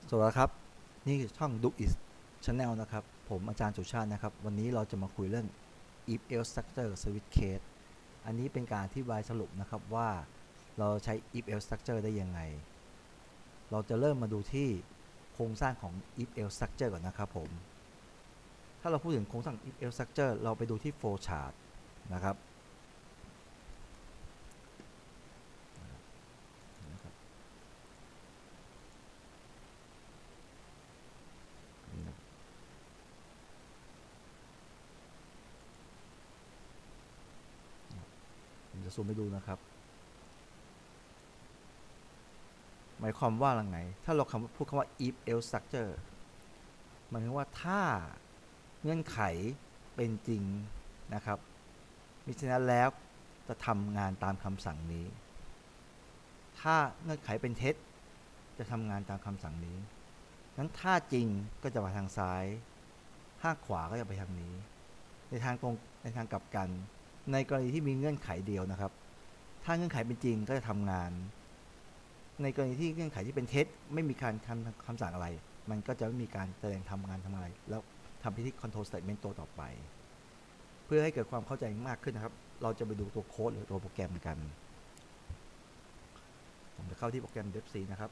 สวัสดีครับนี่ช่อง Do It Channel นะครับผมอาจารย์สุชาตินะครับวันนี้เราจะมาคุยเรื่อง if else structure switch case อันนี้เป็นการอธิบายสรุปนะครับว่าเราใช้ if else structure ได้ยังไงเราจะเริ่มมาดูที่โครงสร้างของ if else structure ก่อนนะครับผมถ้าเราพูดถึงโครงสร้าง if else structure เราไปดูที่ flow chart นะครับผมจะซูมไปดูนะครับหมายความว่าอะไรถ้าเราพูดคำว่า if else structure หมายถึงว่าถ้าเงื่อนไขเป็นจริงนะครับมิฉะนั้นแล้วจะทำงานตามคำสั่งนี้ถ้าเงื่อนไขเป็นเท็จจะทำงานตามคำสั่งนี้นั้นถ้าจริงก็จะไปทางซ้ายถ้าขวาก็จะไปทางนี้ในทางตรงในทางกลับกันในกรณีที่มีเงื่อนไขเดียวนะครับถ้าเงื่อนไขเป็นจริงก็จะทำงานในกรณีที่เงื่อนไขที่เป็นเท็จไม่มีการคำสั่งอะไรมันก็จะไม่มีการแสดงทำงานทำอะไรแล้วทำพิธี control statement ตัวต่อไปเพื่อให้เกิดความเข้าใจมากขึ้นนะครับเราจะไปดูตัวโค้ดหรือตัวโปรแกรมกันผมจะเข้าที่โปรแกรม Dev C นะครับ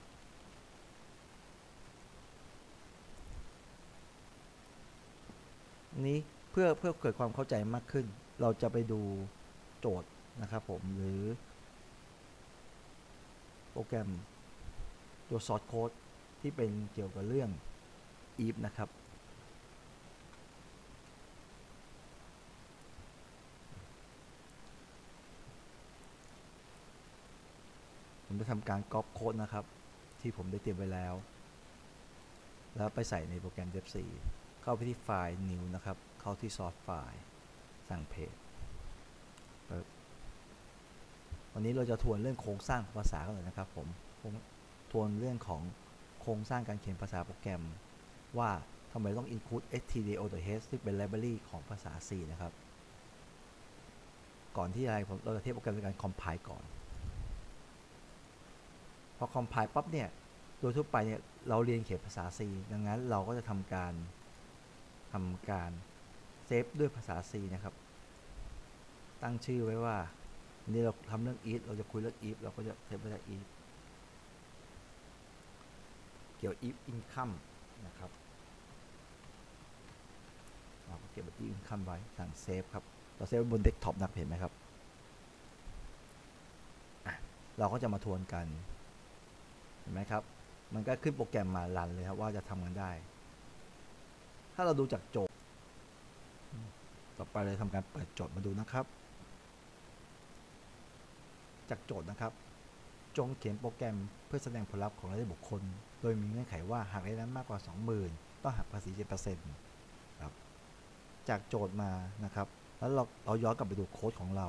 นี้เพื่อเกิดความเข้าใจมากขึ้นเราจะไปดูโจทย์นะครับผมหรือโปรแกรมตัว source code ที่เป็นเกี่ยวกับเรื่อง if นะครับผมจะทำการ copy code นะครับที่ผมได้เตรียมไว้แล้วไปใส่ในโปรแกรม Dev C เข้าไปที่ไฟล์ new นะครับเข้าที่ source file สั่งเพจวันนี้เราจะทวนเรื่องโครงสร้างภาษากันเลยนะครับผมทวนเรื่องของโครงสร้างการเขียนภาษาโปรแกรมว่าทำไมต้อง include stdio.h ซึ่งเป็น library ของภาษา C นะครับก่อนที่เราจะเทียบโปรแกรมในการ compile ก่อนพอ compile ปั๊บเนี่ยโดยทั่วไปเนี่ยเราเรียนเขียนภาษา C ดังนั้นเราก็จะทำการเซฟด้วยภาษา C นะครับตั้งชื่อไว้ว่านี่เราทำเรื่อง if เราจะคุยเรื่อง if เราก็จะเซฟไว้ที่ if เกี่ยว if income นะครับเราก็เก็บไว้ที่ income ไว้สั่งเซฟครับเราเซฟไว้บนเดสก์ท็อปนะเห็นไหมครับเราก็จะมาทวนกันเห็นไหมครับมันก็ขึ้นโปรแกรมมารันเลยครับว่าจะทำกันได้ถ้าเราดูจากโจทย์ต่อไปเลยทำการเปิดโจทย์มาดูนะครับจากโจทย์นะครับจงเขียนโปรแกรมเพื่อแสดงผลลัพธ์ของรายได้บุคคลโดยมีเงื่อนไขว่าหากรายได้นั้นมากกว่า 20,000 ต้องหักภาษี 7%ครับจากโจทย์มานะครับแล้วเราย้อนกลับไปดูโค้ดของเรา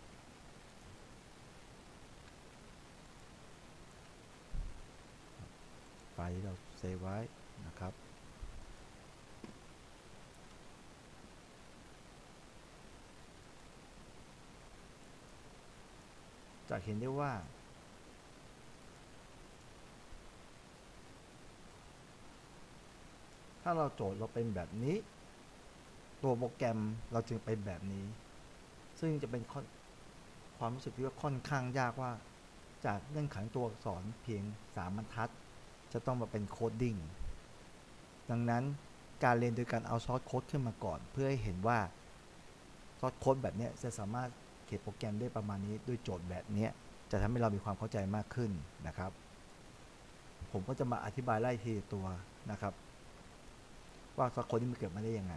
ไฟล์ที่เราเซฟไว้นะครับจะเห็นได้ว่าถ้าเราโจทย์เราเป็นแบบนี้ตัวโปรแกรมเราจึงเป็นแบบนี้ซึ่งจะเป็นความรู้สึกที่ว่าค่อนข้างยากว่าจากเงื่อนไขตัวอักษรเพียง3 บรรทัดจะต้องมาเป็นโคดดิ้งดังนั้นการเรียนโดยการเอาซอสโค้ดขึ้นมาก่อนเพื่อให้เห็นว่าซอสโค้ดแบบนี้จะสามารถเขียนโปรแกรมได้ประมาณนี้ด้วยโจทย์แบบนี้จะทำให้เรามีความเข้าใจมากขึ้นนะครับผมก็จะมาอธิบายไล่ทีตัวนะครับว่าซอสโค้ดนี้มันเกิดมาได้ยังไง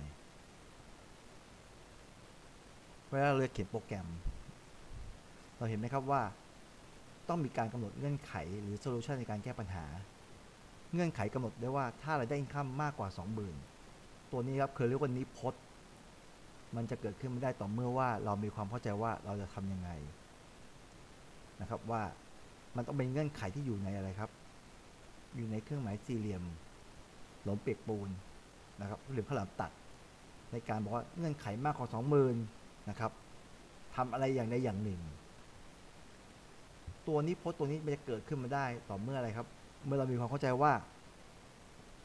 เวลาเราเขียนโปรแกรมเราเห็นไหมครับว่าต้องมีการกำหนดเงื่อนไขหรือโซลูชันในการแก้ปัญหาเงื่อนไขกำหนดได้ว่าถ้ารายได้อินคัมมากกว่า 20,000 ตัวนี้ครับคือเรียกว่านิพจน์มันจะเกิดขึ้นไม่ได้ต่อเมื่อว่าเรามีความเข้าใจว่าเราจะทำยังไงนะครับว่ามันต้องเป็นเงื่อนไขที่อยู่ในอะไรครับอยู่ในเครื่องหมายสี่เหลี่ยมหลอมเปียกปูนนะครับเหลี่ยมข้าวหลามตัดในการบอกว่าเงื่อนไขมากกว่า 20,000 นะครับทำอะไรอย่างใดอย่างหนึ่งตัวนี้พจน์ตัวนี้มันจะเกิดขึ้นมาได้ต่อเมื่ออะไรครับเมื่อเรามีความเข้าใจว่า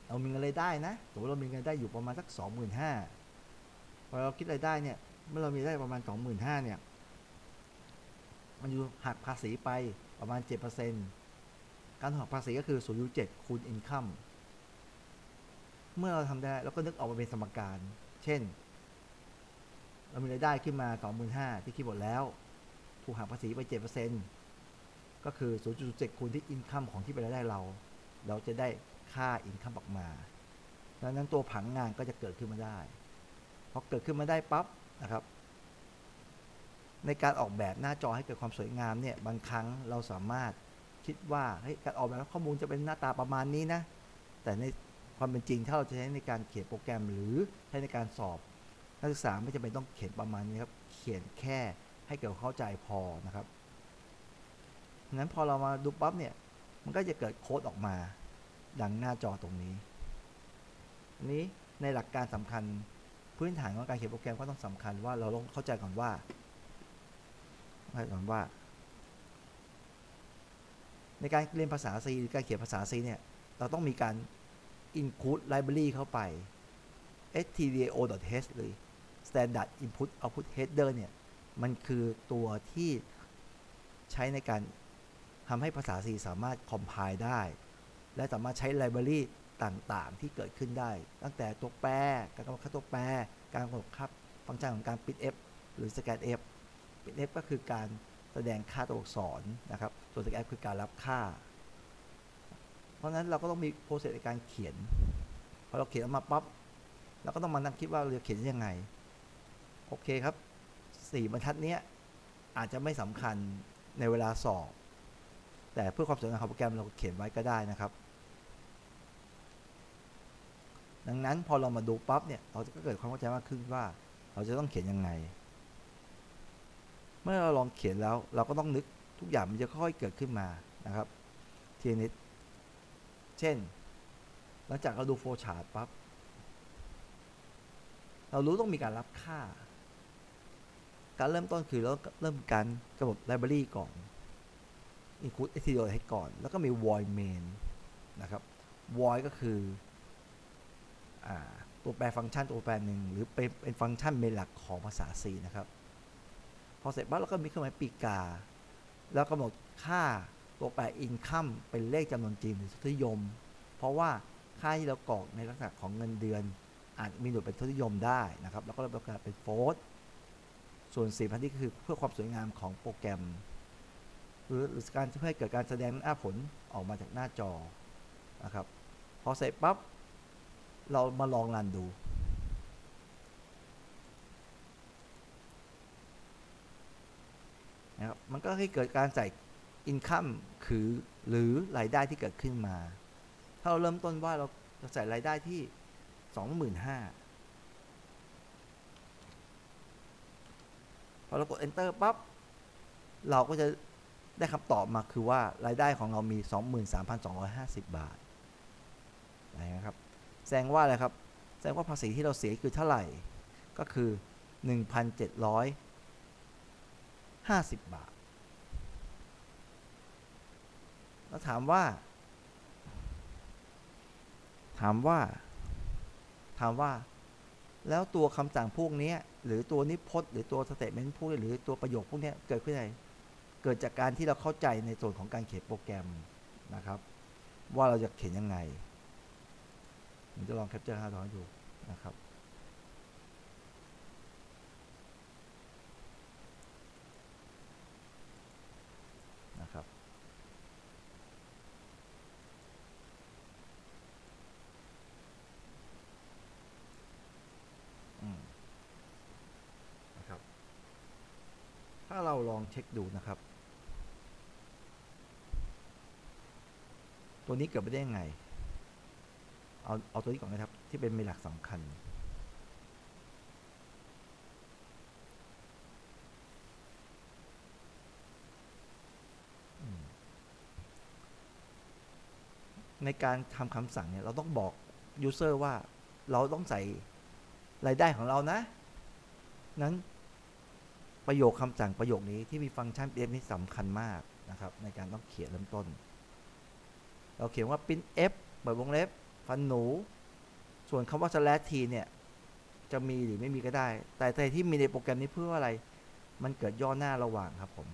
เรามีเงินรายได้นะสมมติเรามีเงินได้อยู่ประมาณสัก 25,000 พอเราคิดรายได้เนี่ยเมื่อเรามีได้ประมาณ 25,000 เนี่ยมันอยู่หักภาษีไปประมาณ 7%การหักภาษีก็คือ 0.7 คูณ income เมื่อเราทำได้เราก็นึกออกมาเป็นสมการเช่นเรามีรายได้ขึ้นมา 25,000 ที่คิดหมดแล้วถูกหักภาษีไป 7%ก็คือ 0.7 คูณที่ income ของที่เป็นรายได้เราจะได้ค่า income ออกมาดังนั้นตัวผังงานก็จะเกิดขึ้นมาได้พอเกิดขึ้นมาได้ปั๊บนะครับในการออกแบบหน้าจอให้เกิดความสวยงามเนี่ยบางครั้งเราสามารถคิดว่าการออกแบบข้อมูลจะเป็นหน้าตาประมาณนี้นะแต่ในความเป็นจริงถ้าเราจะใช้ในการเขียนโปรแกรมหรือใช้ในการสอบนักศึกษาไม่จำเป็นต้องเขียนประมาณนี้ครับเขียนแค่ให้เกิดเข้าใจพอนะครับงั้นพอเรามาดูปั๊บเนี่ยมันก็จะเกิดโค้ดออกมาดังหน้าจอตรงนี้นี้ในหลักการสำคัญพื้นฐานของการเขียนโปรแกรมก็ต้องสำคัญว่าเราต้องเข้าใจก่อนว่าในการเรียนภาษา C หรือการเขียนภาษา C เนี่ยเราต้องมีการ include library เข้าไป stdio.h หรือ standard input output header เนี่ยมันคือตัวที่ใช้ในการทำให้ภาษา C สามารถ compile ได้และสามารถใช้ library ต่างๆที่เกิดขึ้นได้ตั้งแต่ตัวแปรการกำหนดค่าตัวแปรการกำหนดค่าฟังก์ชันของการ printf หรือ scanf printf ก็คือการแสดงค่าตัวอักษรนะครับส่วน scanf คือการรับค่าเพราะฉะนั้นเราก็ต้องมีโปรเซสในการเขียนพอเราเขียนออกมาปั๊บเราก็ต้องมานั่งคิดว่าเราจะเขียนยังไงโอเคครับ4 บรรทัดนี้อาจจะไม่สำคัญในเวลาสอบแต่เพื่อความสวยงามของโปรแกรมเราเขียนไว้ก็ได้นะครับดังนั้นพอเรามาดูปั๊บเนี่ยเราก็เกิดความเข้าใจมากขึ้นว่าเราจะต้องเขียนยังไงเมื่อเราลองเขียนแล้วเราก็ต้องนึกทุกอย่างมันจะค่อยๆเกิดขึ้นมานะครับทีนี้เช่นหลังจากเราดูโฟล์ชาร์ตปั๊บเรารู้ต้องมีการรับค่าการเริ่มต้นคือเราเริ่มการกำหนด library ก่อน include stdio ให้ก่อนแล้วก็มี void main นะครับ void ก็คือตัวแปรฟังก์ชันตัวแปรหนึ่งหรือเป็นฟังก์ชันเมนหลักของภาษา C นะครับพอเสร็จปั๊บเราก็มีเครื่องหมายปีกาแล้วกำหนดค่าตัวแปร income เป็นเลขจำนวนจริงหรือทศนิยมเพราะว่าค่าที่เรากรอกในลักษณะของเงินเดือนอาจมีหน่วยเป็นทศนิยมได้นะครับแล้วก็เราประกาศเป็นโฟลต์ส่วน4 พันที่คือเพื่อความสวยงามของโปรแกรมหรือการเพื่อให้เกิดการแสดงหน้าผลออกมาจากหน้าจอนะครับพอเสร็จปั๊บเรามาลองรันดูนะครับมันก็ให้เกิดการใส่ income คือหรือรายได้ที่เกิดขึ้นมาถ้าเราเริ่มต้นว่าเราจะใส่รายได้ที่ 25,000 พอเรากด enter ปั๊บเราก็จะได้คำตอบมาคือว่ารายได้ของเรามี 23,250 บาทนะครับแสดงว่าอะไรครับแสดงว่าภาษีที่เราเสียคือเท่าไหร่ก็คือ 1,750 บาทแล้วถามว่าแล้วตัวคำสั่งพวกนี้หรือตัวนิพจน์หรือตัวสเตทเมนต์พวกนี้หรือตัวประโยคพวกนี้เกิดขึ้นอะไรเกิดจากการที่เราเข้าใจในส่วนของการเขียนโปรแกรมนะครับว่าเราจะเขียนยังไงผมจะลองแคปเจอร์หน้าจอให้ดูนะครับถ้าเราลองเช็คดูนะครับตัวนี้เกิดไปได้ยังไงเอาตัวนี้ก่อนนะครับที่เป็นเมนหลักสำคัญในการทำคำสั่งเนี่ยเราต้องบอก user ว่าเราต้องใส่รายได้ของเรานะนั้นประโยคคำสั่งประโยคนี้ที่มีฟังก์ชัน printf นี่สำคัญมากนะครับในการต้องเขียนเริ่มต้นเราเขียนว่า printf เปิดวงเล็บฟันหนูส่วนคำว่า slash t เนี่ยจะมีหรือไม่มีก็ได้ แต่ที่มีในโปรแกรมนี้เพื่ออะไรมันเกิดย่อหน้าระหว่างครับผม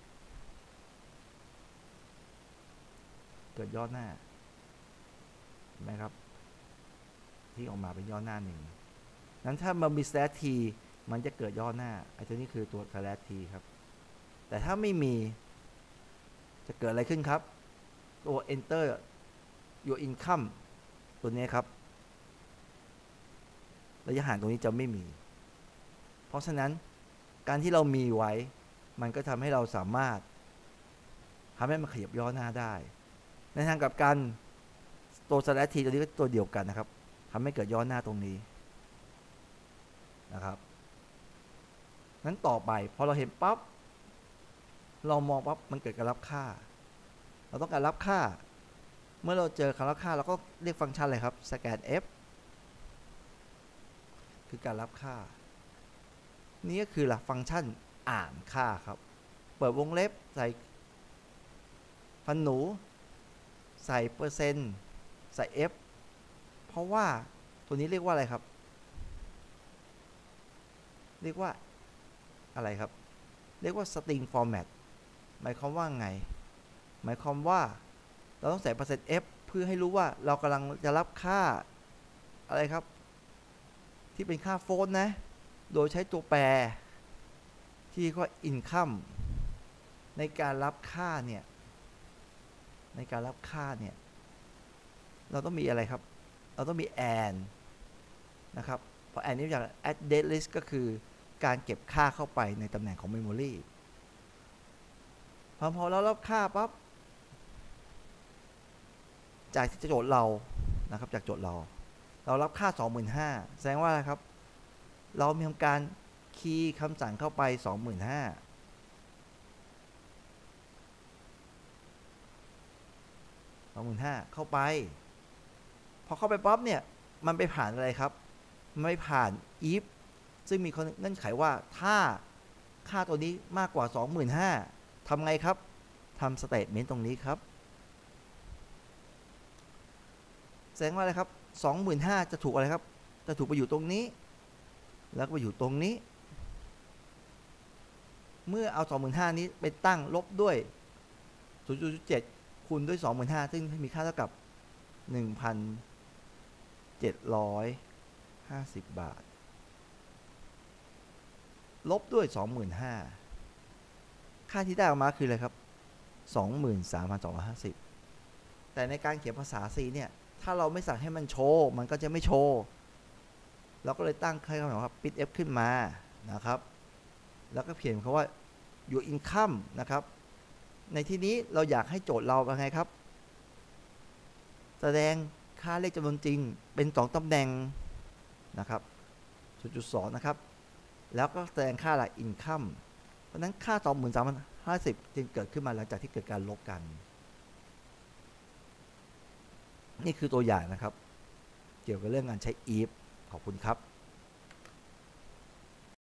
เกิดย่อหน้าเห็นไหมครับที่ออกมาเป็นย่อหน้าหนึ่งนั้นถ้ามันมี slash t มันจะเกิดย่อหน้าไอ้ตัวนี้คือตัว slash t ครับแต่ถ้าไม่มีจะเกิดอะไรขึ้นครับตัว enter your income ตัวนี้ครับระยะห่างตรงนี้จะไม่มีเพราะฉะนั้นการที่เรามีไว้มันก็ทำให้เราสามารถทำให้มันขยับย่อหน้าได้ในทางกลับกันตัว slash t ตัวนี้ก็ตัวเดียวกันนะครับทำให้เกิดย่อหน้าตรงนี้นะครับนั้นต่อไปพอเราเห็นปั๊บเรามองปั๊บมันเกิดการรับค่าเราต้องการรับค่าเมื่อเราเจอคำรับค่าเราก็เรียกฟังก์ชันอะไรครับ scan f คือการรับค่านี่ก็คือหลักฟังก์ชันอ่านค่าครับเปิดวงเล็บใส่ฟันหนูใส่เปอร์เซ็นต์ใส่ f เพราะว่าตัวนี้เรียกว่าอะไรครับเรียกว่าอะไรครับเรียกว่า string format หมายความว่าไงหมายความว่าเราต้องใส่เปอร์เซ็นต์ f เพื่อให้รู้ว่าเรากำลังจะรับค่าอะไรครับที่เป็นค่าโฟนนะโดยใช้ตัวแปรที่เรียกว่า income ในการรับค่าเนี่ยเราต้องมีอะไรครับเราต้องมี and นะครับเพราะ and นี่อย่าง add date list ก็คือการเก็บค่าเข้าไปในตำแหน่งของ memory พอเรารับค่าปั๊บจากที่โจทย์เรานะครับจากโจทย์เรารับค่า 25,000 แสดงว่าอะไรครับเรามีทำการคีย์คำสั่งเข้าไป 25,000 เข้าไปพอเข้าไปปั๊บเนี่ยมันไปผ่านอะไรครับมันไม่ผ่าน if ซึ่งมีเงื่อนไขว่าถ้าค่าตัวนี้มากกว่า 25,000 ทำไงครับทำสเตทเมนต์ตรงนี้ครับแสดงว่าอะไรครับ 25,000 จะถูกอะไรครับจะถูกไปอยู่ตรงนี้แล้วก็ไปอยู่ตรงนี้เมื่อเอา 25,000 นี้ไปตั้งลบด้วย 0.7 คูณด้วย 25,000 ซึ่งมีค่าเท่ากับ 1,750 บาทลบด้วย 25,000 ค่าที่ได้ออกมาคืออะไรครับ 23,250 แต่ในการเขียนภาษา C เนี่ยถ้าเราไม่สั่งให้มันโชว์มันก็จะไม่โชว์เราก็เลยตั้งคำว่า printf ขึ้นมานะครับแล้วก็เขียนคำว่า your income นะครับในที่นี้เราอยากให้โจทย์เราเป็นไงครับแสดงค่าเลขจำนวนจริงเป็น2ตำแหน่งนะครับ 0.2 นะครับแล้วก็แสดงค่าอะไร income เพราะนั้นค่า 23,050 จึงเกิดขึ้นมาหลังจากที่เกิดการลบกันนี่คือตัวอย่างนะครับเกี่ยวกับเรื่องการใช้ if ขอบคุณครับ